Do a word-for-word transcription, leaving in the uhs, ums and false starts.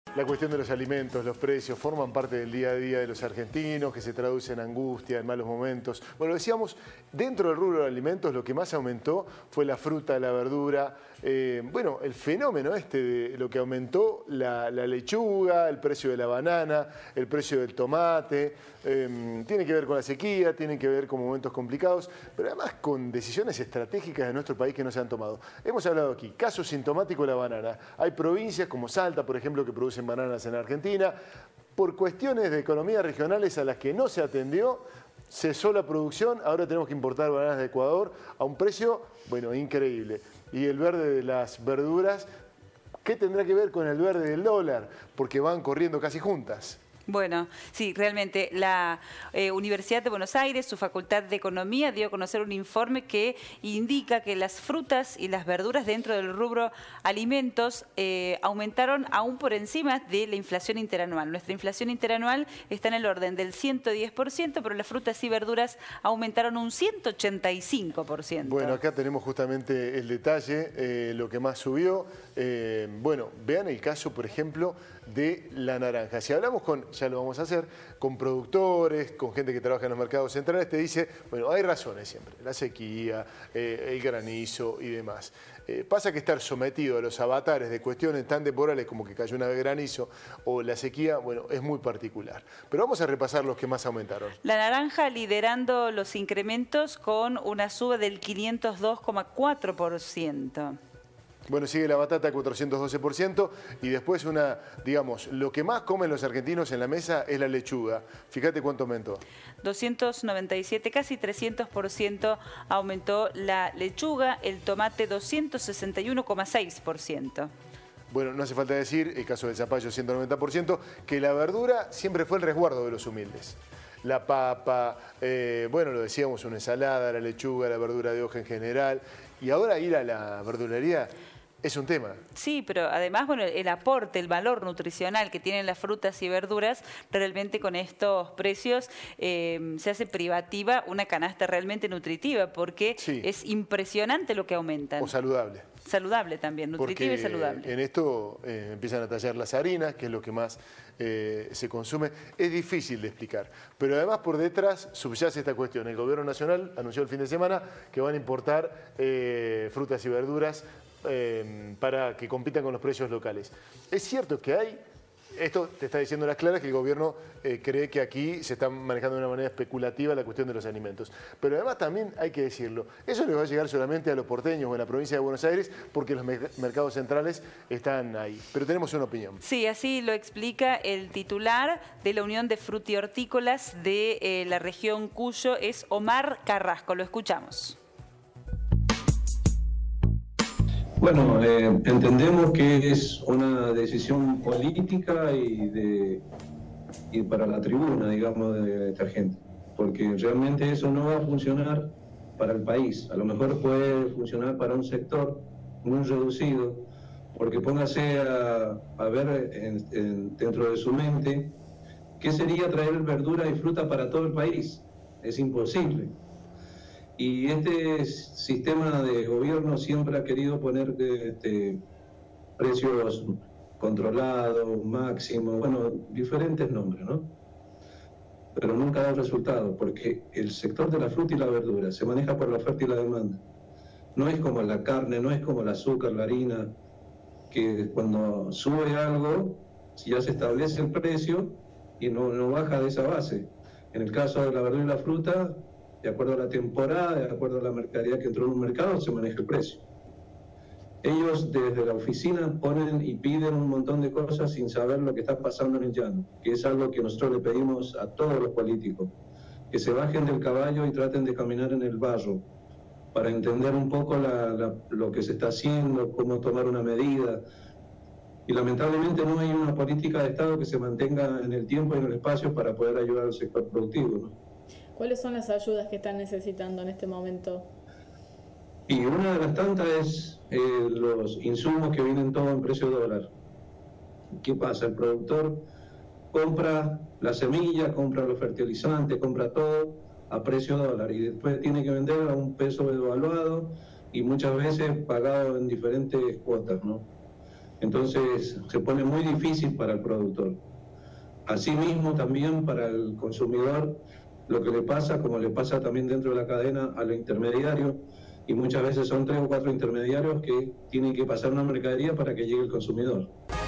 La cuestión de los alimentos, los precios, forman parte del día a día de los argentinos, que se traduce en angustia, en malos momentos. Bueno, decíamos, dentro del rubro de alimentos lo que más aumentó fue la fruta, la verdura. Eh, bueno, el fenómeno este de lo que aumentó la, la lechuga, el precio de la banana, el precio del tomate, eh, tiene que ver con la sequía, tiene que ver con momentos complicados, pero además con decisiones estratégicas de nuestro país que no se han tomado. Hemos hablado aquí, caso sintomático de la banana. Hay provincias como Salta, por ejemplo, que producen bananas en Argentina. Por cuestiones de economía regionales a las que no se atendió, cesó la producción, ahora tenemos que importar bananas de Ecuador a un precio, bueno, increíble. Y el verde de las verduras, ¿qué tendrá que ver con el verde del dólar? Porque van corriendo casi juntas. Bueno, sí, realmente la eh, Universidad de Buenos Aires, su Facultad de Economía, dio a conocer un informe que indica que las frutas y las verduras dentro del rubro alimentos eh, aumentaron aún por encima de la inflación interanual. Nuestra inflación interanual está en el orden del ciento diez por ciento, pero las frutas y verduras aumentaron un ciento ochenta y cinco por ciento. Bueno, acá tenemos justamente el detalle, eh, lo que más subió. Eh, bueno, vean el caso, por ejemplo, de la naranja. Si hablamos con, ya lo vamos a hacer, con productores, con gente que trabaja en los mercados centrales, te dice, bueno, hay razones siempre, la sequía, eh, el granizo y demás. Eh, pasa que estar sometido a los avatares de cuestiones tan temporales como que cayó una vez granizo o la sequía, bueno, es muy particular. Pero vamos a repasar los que más aumentaron. La naranja liderando los incrementos con una suba del quinientos dos coma cuatro por ciento. Bueno, sigue la batata, cuatrocientos doce por ciento, y después una, digamos, lo que más comen los argentinos en la mesa es la lechuga. Fíjate cuánto aumentó. doscientos noventa y siete, casi trescientos por ciento aumentó la lechuga, el tomate doscientos sesenta y uno coma seis por ciento. Bueno, no hace falta decir, el caso del zapallo ciento noventa por ciento, que la verdura siempre fue el resguardo de los humildes. La papa, eh, bueno, lo decíamos, una ensalada, la lechuga, la verdura de hoja en general. Y ahora ir a la verdulería es un tema. Sí, pero además, bueno, el aporte, el valor nutricional que tienen las frutas y verduras, realmente con estos precios eh, se hace privativa una canasta realmente nutritiva, porque sí, es impresionante lo que aumentan. O saludable. Saludable también, nutritiva y saludable. En esto eh, empiezan a tallar las harinas, que es lo que más eh, se consume. Es difícil de explicar, pero además por detrás subyace esta cuestión. El Gobierno Nacional anunció el fin de semana que van a importar eh, frutas y verduras eh, para que compitan con los precios locales. Es cierto que hay... Esto te está diciendo las claras que el gobierno eh, cree que aquí se está manejando de una manera especulativa la cuestión de los alimentos. Pero además también hay que decirlo, eso le va a llegar solamente a los porteños o a la provincia de Buenos Aires porque los mercados centrales están ahí. Pero tenemos una opinión. Sí, así lo explica el titular de la Unión de Frutihortícolas de eh, la región Cuyo, es Omar Carrasco. Lo escuchamos. Bueno, eh, entendemos que es una decisión política y, de, y para la tribuna, digamos, de esta gente, porque realmente eso no va a funcionar para el país. A lo mejor puede funcionar para un sector muy reducido, porque póngase a, a ver en, en, dentro de su mente qué sería traer verdura y fruta para todo el país. Es imposible. Y este sistema de gobierno siempre ha querido poner este, precios controlados, máximos, bueno, diferentes nombres, ¿no? Pero nunca da resultado, porque el sector de la fruta y la verdura se maneja por la oferta y la demanda. No es como la carne, no es como el azúcar, la harina, que cuando sube algo, ya se establece el precio y no, no baja de esa base. En el caso de la verdura y la fruta, de acuerdo a la temporada, de acuerdo a la mercadería que entró en un mercado, se maneja el precio. Ellos desde la oficina ponen y piden un montón de cosas sin saber lo que está pasando en el llano, que es algo que nosotros le pedimos a todos los políticos, que se bajen del caballo y traten de caminar en el barro, para entender un poco la, la, lo que se está haciendo, cómo tomar una medida. Y lamentablemente no hay una política de Estado que se mantenga en el tiempo y en el espacio para poder ayudar al sector productivo, ¿no? ¿Cuáles son las ayudas que están necesitando en este momento? Y una de las tantas es eh, los insumos que vienen todos en precio dólar. ¿Qué pasa? El productor compra la semilla, compra los fertilizantes, compra todo a precio dólar y después tiene que vender a un peso devaluado y muchas veces pagado en diferentes cuotas, ¿no? Entonces se pone muy difícil para el productor. Asimismo también para el consumidor, lo que le pasa, como le pasa también dentro de la cadena a los intermediarios, y muchas veces son tres o cuatro intermediarios que tienen que pasar una mercadería para que llegue el consumidor.